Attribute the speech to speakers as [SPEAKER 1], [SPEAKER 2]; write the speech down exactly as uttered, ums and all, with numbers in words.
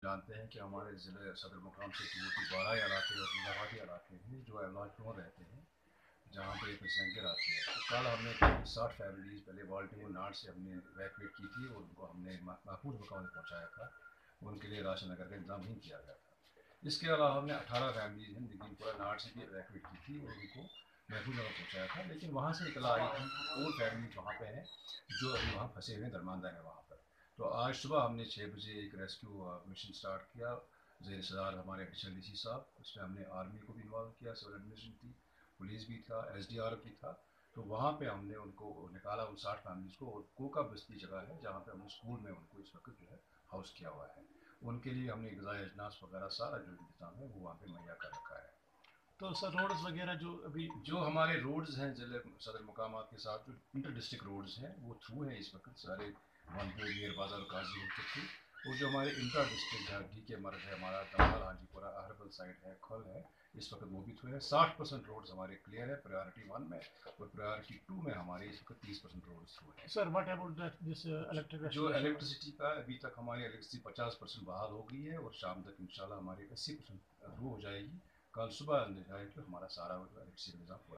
[SPEAKER 1] जानते हैं कि हमारे ज़िले सदर मुकाम से दूर की बारह इलाके और इलाहाबादी इलाके हैं जो एवलाजों रहते हैं, जहाँ पे पैसेंजर आती है। तो कल हमने करीब साठ फैमिलीज़ पहले बाल्टीमोर नार्थ से हमने इवैक्यूएट की थी और उनको हमने महफूज मकाम में पहुँचाया था। उनके लिए राशन वगैरह का इंतजाम नहीं किया गया था। इसके अलावा हमने अठारह फैमिलीज़ हैं दिगनपुरा नार्थ से भी इवैक्यूएट की थी और उनको महफूज जगह पहुँचाया था। लेकिन वहाँ से इतला आई थी कि और फैमिलीज वहाँ पे हैं जो अभी वहाँ फंसे हुए हैं, दरमानदा है वहाँ पर। तो आज सुबह हमने छः बजे एक रेस्क्यू मिशन स्टार्ट किया। ज़ेर सदार हमारे एडिशनल डी सी साहब, उसमें हमने आर्मी को भी इन्वॉल्व किया, सिविल एडमिनिस्ट्रेशन थी, पुलिस भी था, एस डी आर एफ भी था। तो वहाँ पे हमने उनको निकाला, उन साठ फैमिलीज़ को। और कोका बस्ती जगह है जहाँ पे हमने स्कूल में उनको इस वक्त जो है हाउस किया हुआ है। उनके लिए हमने ग़िज़ाई अजनास वगैरह सारा जो इंतज़ाम है वो वहाँ पे मुहैया कर रखा है।
[SPEAKER 2] तो सर रोड्स वगैरह जो अभी
[SPEAKER 1] जो हमारे रोड्स हैं ज़िले सदर मुकामात के साथ, जो इंटर डिस्ट्रिक्ट रोड्स हैं वो थ्रू हैं इस वक्त सारे, वनपुर मीर बाज़ार और काजी रोड तक थ्रू। और जो हमारे इंटर डिस्ट्रिक्ट है, डी के मर्ग है, हमारा दमकल हाजीपुरा अहरबल साइड है, खल है, इस वक्त वो भी थ्रू है। साठ परसेंट रोड्स हमारे क्लियर है प्रायोरिटी वन में, और प्रायोरिटी टू में हमारे इस वक्त तीस परसेंट रोड्स थ्रू है।
[SPEAKER 2] Sir what about that this electric
[SPEAKER 1] जो
[SPEAKER 2] रेस्टोरेशन?
[SPEAKER 1] इलेक्ट्रिसिटी का अभी तक हमारी इलेक्ट्रिसिटी पचास परसेंट बहाल हो गई है और शाम तक इंशाल्लाह हमारी अस्सी परसेंट थ्रू हो जाएगी। कल सुबह जाए तो हमारा सारा इलेक्ट्रिसिटी का निज़ाम